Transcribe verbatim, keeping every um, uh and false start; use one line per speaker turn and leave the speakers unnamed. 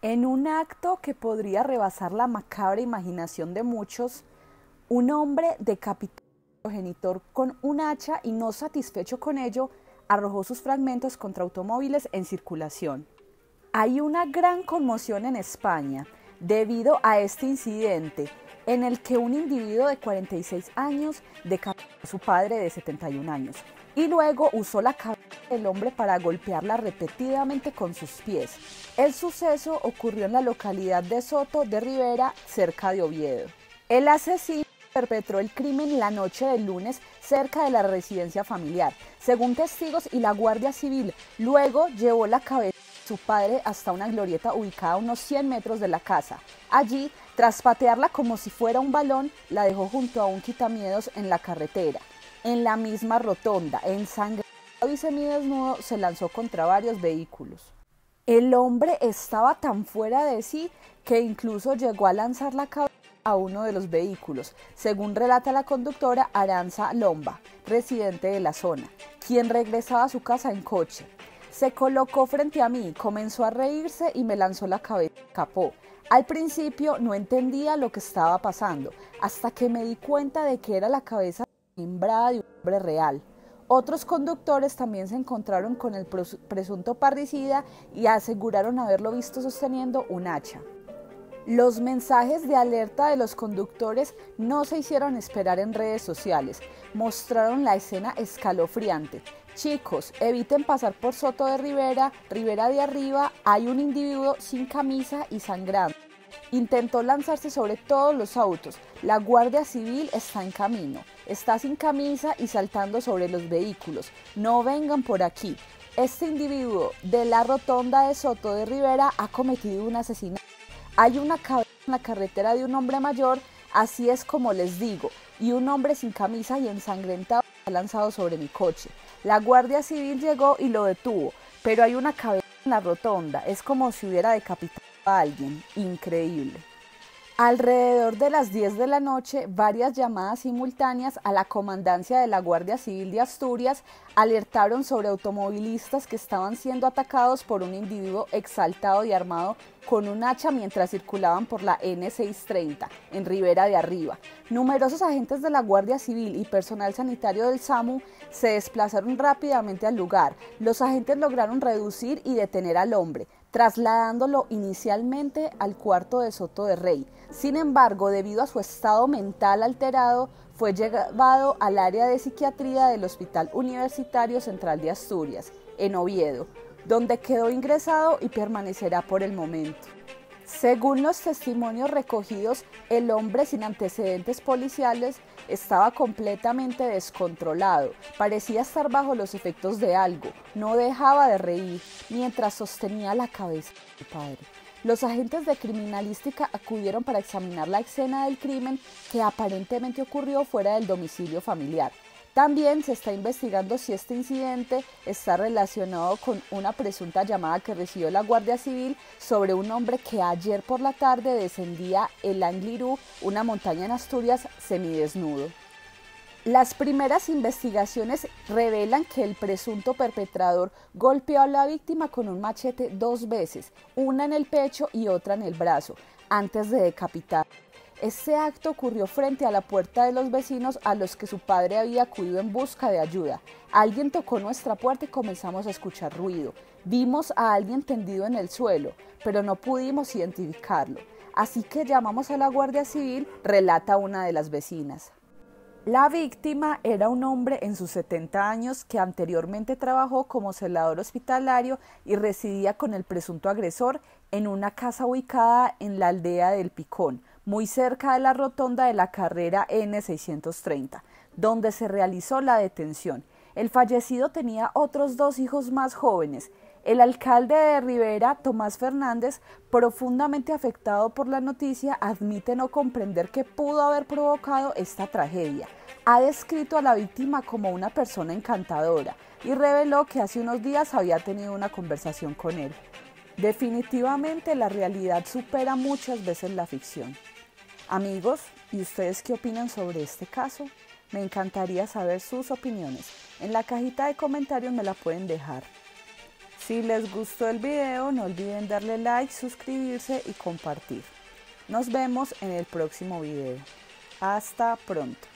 En un acto que podría rebasar la macabra imaginación de muchos, un hombre decapitó a su progenitor con un hacha y, no satisfecho con ello, arrojó sus fragmentos contra automóviles en circulación. Hay una gran conmoción en España debido a este incidente en el que un individuo de cuarenta y seis años decapitó a su padre de setenta y un años y luego usó la cabeza del hombre para golpearla repetidamente con sus pies. El suceso ocurrió en la localidad de Soto de Ribera, cerca de Oviedo. El asesino perpetró el crimen la noche del lunes cerca de la residencia familiar, según testigos y la Guardia Civil. Luego llevó la cabeza de su padre hasta una glorieta ubicada a unos cien metros de la casa. Allí, tras patearla como si fuera un balón, la dejó junto a un quitamiedos en la carretera. En la misma rotonda, ensangrentado y semidesnudo, se lanzó contra varios vehículos. El hombre estaba tan fuera de sí que incluso llegó a lanzar la cabeza a uno de los vehículos, según relata la conductora Aranza Lomba, residente de la zona, quien regresaba a su casa en coche. Se colocó frente a mí, comenzó a reírse y me lanzó la cabeza y escapó. Al principio no entendía lo que estaba pasando, hasta que me di cuenta de que era la cabeza desmembrada de un hombre real. Otros conductores también se encontraron con el presunto parricida y aseguraron haberlo visto sosteniendo un hacha. Los mensajes de alerta de los conductores no se hicieron esperar en redes sociales. Mostraron la escena escalofriante. Chicos, eviten pasar por Soto de Ribera, Ribera de Arriba, hay un individuo sin camisa y sangrando. Intentó lanzarse sobre todos los autos. La Guardia Civil está en camino. Está sin camisa y saltando sobre los vehículos. No vengan por aquí. Este individuo de la rotonda de Soto de Ribera ha cometido un asesinato. Hay una cabeza en la carretera de un hombre mayor, así es como les digo, y un hombre sin camisa y ensangrentado ha lanzado sobre mi coche. La Guardia Civil llegó y lo detuvo, pero hay una cabeza en la rotonda, es como si hubiera decapitado a alguien. Increíble. Alrededor de las diez de la noche, varias llamadas simultáneas a la comandancia de la Guardia Civil de Asturias alertaron sobre automovilistas que estaban siendo atacados por un individuo exaltado y armado con un hacha mientras circulaban por la ene seiscientos treinta en Ribera de Arriba. Numerosos agentes de la Guardia Civil y personal sanitario del SAMU se desplazaron rápidamente al lugar. Los agentes lograron reducir y detener al hombre, trasladándolo inicialmente al cuarto de Soto de Rey. Sin embargo, debido a su estado mental alterado, fue llevado al área de psiquiatría del Hospital Universitario Central de Asturias, en Oviedo, donde quedó ingresado y permanecerá por el momento. Según los testimonios recogidos, el hombre sin antecedentes policiales estaba completamente descontrolado, parecía estar bajo los efectos de algo, no dejaba de reír mientras sostenía la cabeza de su padre. Los agentes de criminalística acudieron para examinar la escena del crimen que aparentemente ocurrió fuera del domicilio familiar. También se está investigando si este incidente está relacionado con una presunta llamada que recibió la Guardia Civil sobre un hombre que ayer por la tarde descendía el Angliru, una montaña en Asturias, semidesnudo. Las primeras investigaciones revelan que el presunto perpetrador golpeó a la víctima con un machete dos veces, una en el pecho y otra en el brazo, antes de decapitarla. Este acto ocurrió frente a la puerta de los vecinos a los que su padre había acudido en busca de ayuda. Alguien tocó nuestra puerta y comenzamos a escuchar ruido. Vimos a alguien tendido en el suelo, pero no pudimos identificarlo. Así que llamamos a la Guardia Civil, relata una de las vecinas. La víctima era un hombre en sus setenta años que anteriormente trabajó como celador hospitalario y residía con el presunto agresor en una casa ubicada en la aldea del Picón, muy cerca de la rotonda de la carrera ene seiscientos treinta, donde se realizó la detención. El fallecido tenía otros dos hijos más jóvenes. El alcalde de Ribera, Tomás Fernández, profundamente afectado por la noticia, admite no comprender qué pudo haber provocado esta tragedia. Ha descrito a la víctima como una persona encantadora y reveló que hace unos días había tenido una conversación con él. Definitivamente la realidad supera muchas veces la ficción. Amigos, ¿y ustedes qué opinan sobre este caso? Me encantaría saber sus opiniones. En la cajita de comentarios me la pueden dejar. Si les gustó el video, no olviden darle like, suscribirse y compartir. Nos vemos en el próximo video. Hasta pronto.